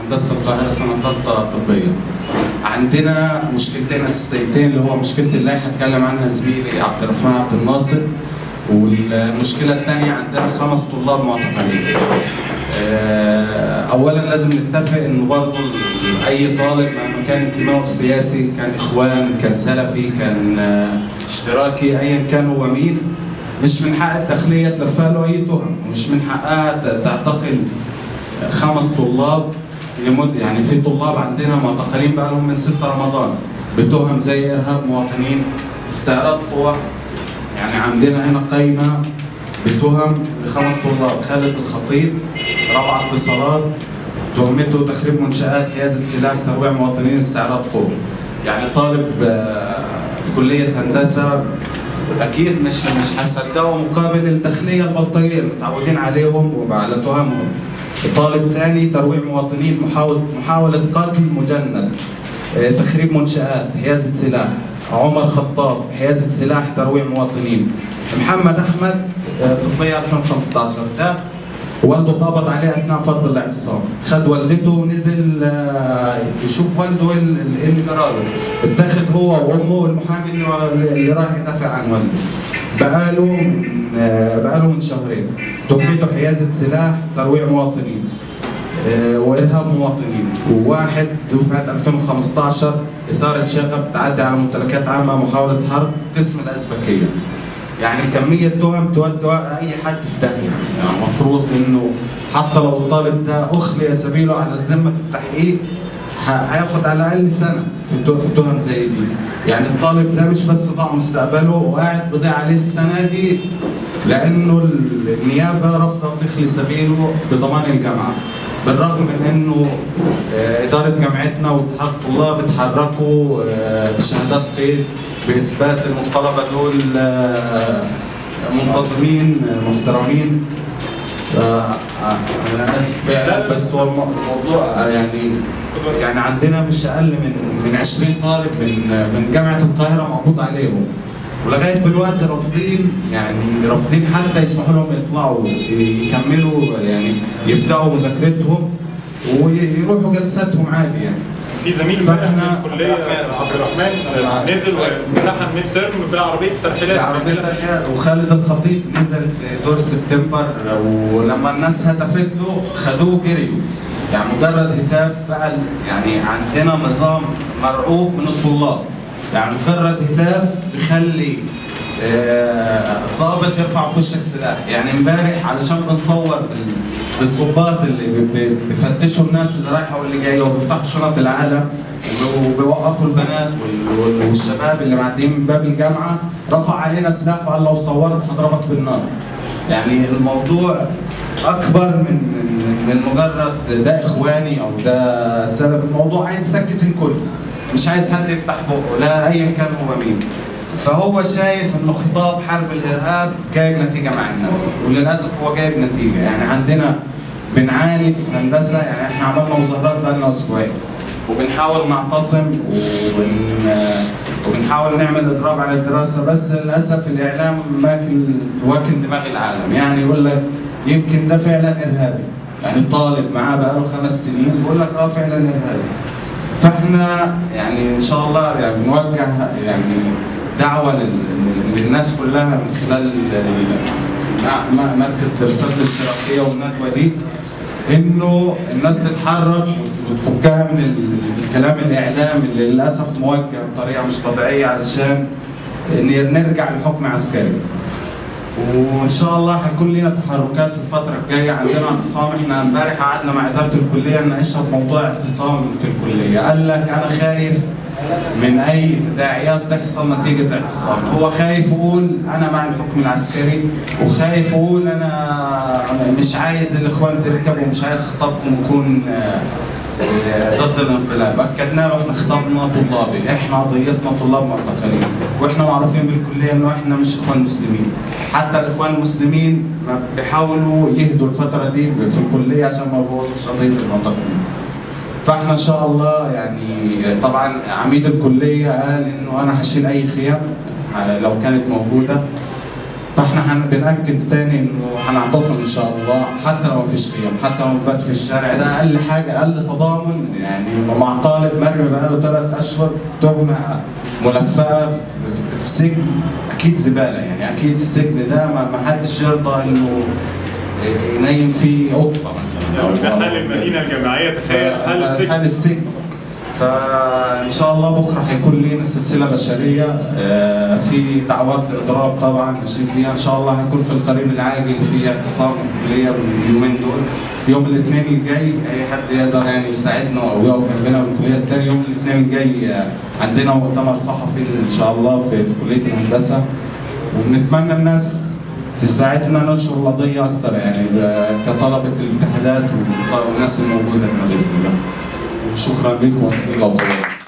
هندسه القاهره سنه ثالثه طبيه. عندنا مشكلتين اساسيتين، اللي هو مشكله اللائحه اتكلم عنها زميلي عبد الرحمن عبد الناصر، والمشكله الثانيه عندنا 5 طلاب معتقلين. اولا لازم نتفق انه برضه اي طالب مهما كان انتمائه السياسي، كان اخوان، كان سلفي، كان اشتراكي، ايا كان هو مين، مش من حق الداخليه تلفها له اي تهم، ومش من حقها تعتقل 5 طلاب لمده. يعني في طلاب عندنا معتقلين بقى لهم من 6 رمضان بتهم زي ارهاب مواطنين، استعراض قوى. يعني عندنا هنا قايمه بتهم ل5 طلاب: خالد الخطيب، رابعه اتصالات، تهمته تخريب منشآت، حيازه سلاح، ترويع مواطنين، استعراض قوى. يعني طالب في كليه هندسه اكيد مش هصدقه مقابل الداخليه البلطجيه المتعودين عليهم وعلى تهمهم. طالب ثاني ترويع مواطنين، محاوله قتل مجند، تخريب منشآت، حيازه سلاح. عمر خطاب، حيازه سلاح، ترويع مواطنين. محمد احمد، طبيه 2015، ده والده اتقبض عليه اثناء فتره الاعتصام، خد والدته ونزل يشوف والده اللي جراله، اتاخد هو وامه المحامي اللي راح يدافع عن والده. بقاله من شهرين، تهمته حيازه سلاح، ترويع مواطنين، وارهاب مواطنين. وواحد دفعه 2015 اثاره شغب، تعدي على ممتلكات عامه، محاوله حرب، قسم الازبكيه. يعني كمية تهم تودي أي حد في داهية. يعني المفروض إنه حتى لو الطالب ده أخلي سبيله على ذمة التحقيق هياخد على الأقل سنة في تهم زي دي. يعني الطالب ده مش بس ضاع مستقبله وقاعد بضيع عليه السنة دي لأنه النيابة رفضت تخلي سبيله بضمان الجامعة. بالرغم من إنه إدارة جامعتنا واتحاد الطلاب اتحركوا بشهادات قيد بإثبات إن الطلبة دول منتظمين محترمين. أنا آسف فعلا، بس هو الموضوع يعني عندنا مش أقل من 20 طالب من جامعة القاهرة مقبوض عليهم، ولغاية دلوقتي رافضين حتى يسمحوا لهم يطلعوا يكملوا، يعني يبدأوا مذاكرتهم ويروحوا جلساتهم عادي. يعني في زميل من الكليه عبد الرحمن نزل وامتحن ميد ترم بعربيه ترحيلات وخالد الخطيب نزل في دور سبتمبر، ولما الناس هتفت له خدوه جريوا. يعني مجرد هتاف بقى، يعني عندنا نظام مرعوب من الطلاب. يعني مجرد هتاف بيخلي ضابط يرفع في وشك سلاح. يعني امبارح علشان بنصور بالظباط اللي بيفتشوا الناس اللي رايحه واللي جايه وبيفتحوا شنط العالم وبيوقفوا البنات والشباب اللي معديين من باب الجامعه، رفع علينا سلاح وقال لو صورت هضربك بالنار. يعني الموضوع اكبر من مجرد ده اخواني او ده سلف. الموضوع عايز يسكت الكل، مش عايز حد يفتح بقه لا ايا كان هو مين. فهو شايف انه خطاب حرب الارهاب جايب نتيجه مع الناس، وللاسف هو جايب نتيجه. يعني عندنا بنعاني في هندسه، يعني احنا عملنا مظاهرات بقالنا اسبوعين وبنحاول نعتصم وبنحاول نعمل اضراب على الدراسه، بس للاسف الاعلام واكل دماغ العالم. يعني يقول لك يمكن ده فعلا ارهابي، يعني الطالب معاه بقاله 5 سنين يقول لك فعلا ارهابي. فاحنا يعني ان شاء الله يعني نوجه يعني دعوه للناس كلها من خلال مركز دراسات الاشتراكيه والندوه دي، انه الناس تتحرك وتفكها من الكلام الاعلامي اللي للاسف موجه بطريقه مش طبيعيه علشان نرجع لحكم عسكري. وان شاء الله هيكون لنا تحركات في الفتره الجايه. عندنا اعتصام، احنا امبارح قعدنا مع اداره الكليه نناقشها في موضوع اعتصام في الكليه. قال لك انا خايف من اي تداعيات تحصل نتيجه اعتصام. هو خايف يقول انا مع الحكم العسكري، وخايف يقول انا مش عايز الاخوان تركب ومش عايز خطابكم يكون ضد الانقلاب. اكدنا له احنا خطابنا طلابي، احنا قضيتنا طلاب معتقلين، واحنا معروفين بالكليه انه احنا مش اخوان مسلمين. حتى الاخوان المسلمين بيحاولوا يهدوا الفتره دي في الكليه عشان ما يبوظوش قضيه المعتقلين. فاحنا ان شاء الله يعني طبعا عميد الكليه قال انه انا هشيل اي خيام لو كانت موجوده، فاحنا بنأكد تاني انه هنعتصم ان شاء الله حتى لو مفيش قيم، حتى لو بات في الشارع. ده اقل حاجه، اقل تضامن يعني مع طالب مرمي بقاله 3 اشهر تهمه ملفقه في سجن، اكيد زباله يعني. اكيد السجن ده ما حدش يرضى انه ينيم فيه قطه مثلا. ده حال المدينه الجامعيه، تخيل حال السجن. حال السجن. فان شاء الله بكره هيكون لنا سلسله بشريه في دعوات الاضراب طبعا ماشيين فيها. ان شاء الله هيكون في القريب العاجل في اعتصام في الكليه اليومين دول. يوم الاثنين الجاي اي حد يقدر يعني يساعدنا او يقف جنبنا في الكليه الثانيه. يوم الاثنين الجاي عندنا مؤتمر صحفي ان شااء الله في كليه الهندسه، وبنتمنى الناس تساعدنا ننشر القضيه اكثر يعني كطلبه الاتحادات والناس الموجوده هنا باذن الله. شكرا لكم واسفين لو طولت.